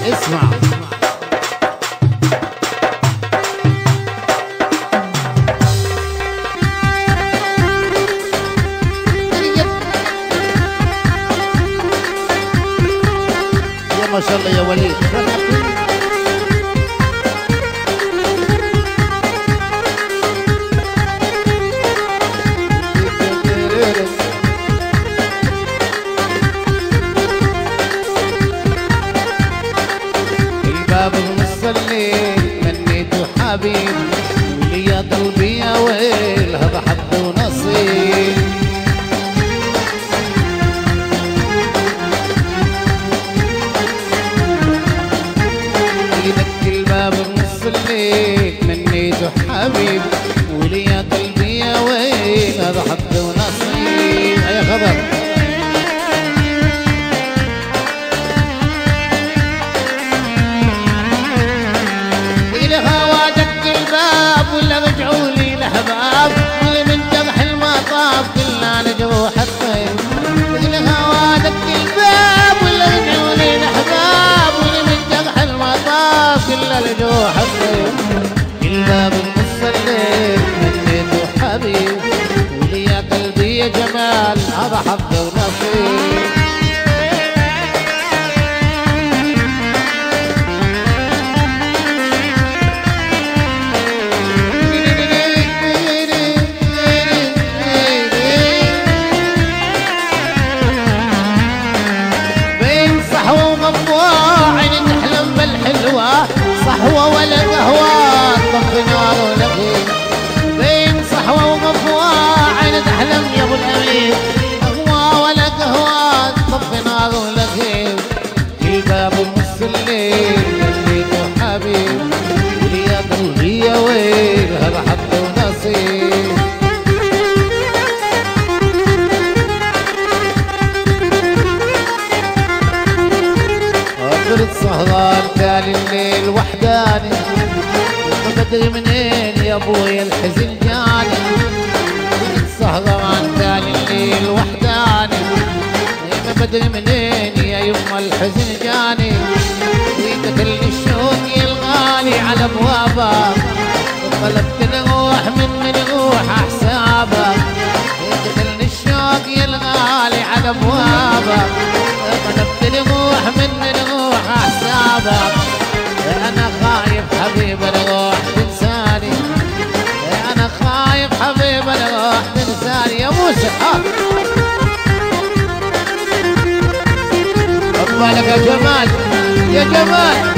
اسمع يا ما شاء الله يا وليد. الباب بنص الليل منيته حبيب ولي يا قلبي يا ويل هذا حظ ونصيب. يدق الباب بنص الليل منيته حبيب ولي يا قلبي يا ويل هذا حظ ونصيب. يا خبر ولا رجعوا لي الأحباب واللي من جرح المطاف كلنا نجروح الطيب. الهوى دق الباب ولا رجعوا لي الأحباب واللي من جرح المطاف كلنا نجروح الطيب. الباب بنص الليل منيته حبيب ولي يا قلبي يا جمال هذا حظ ونصيب. صحوة ولا قهوة طفي نار ولغيب بين صحوة وقهوة عين تحلم يا ابو الامير. قهوة ولا قهوة طفي نار ولغيب. الباب بنص الليل منيته حبيب ولي يا قلبي يا ويل هذا حظ ونصيب. عبرت سهران تالي الليل وحداني ما بدري منين يا ابويا الحزن جاني. عبرت سهران تالي الليل وحداني ما بدري منين يا يما الحزن جاني. وقتلني الشوق يا الغالي على ابوابك طلبت نروح من نروح احسابك. قتلني الشوق يا الغالي على ابوابك طلبت نروح من نروح احسابك. انا خايف حبيب اروح تنساني انا خايف حبيب اروح تنساني. يا موسى عقبالك يا جمال يا جمال.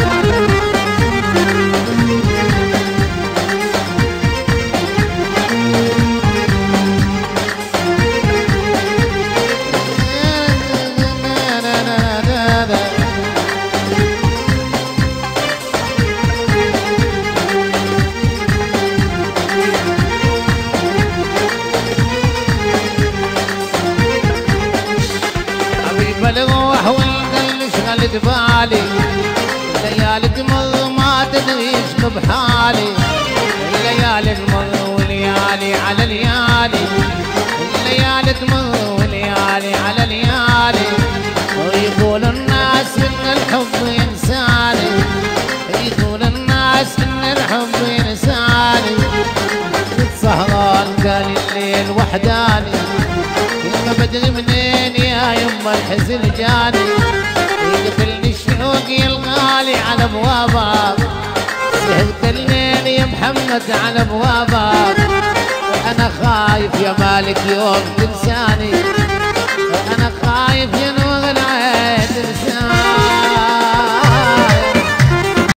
بلروح والقلب شغلت بالي الليالي تمر ما تدري ايش بحالي. الليالي تمر وليالي على ليالي الليالي تمر وليالي على ليالي. ويقول الناس ان الحب ينساني يقول الناس ان الحب ينساني. سهران قال الليل وحداني ما بدري منين يا يما الحزن جاني. يقتلني الشوق يا الغالي على ابوابك سهرت الليل يا محمد على ابوابك. انا خايف يا مالك يوم تنساني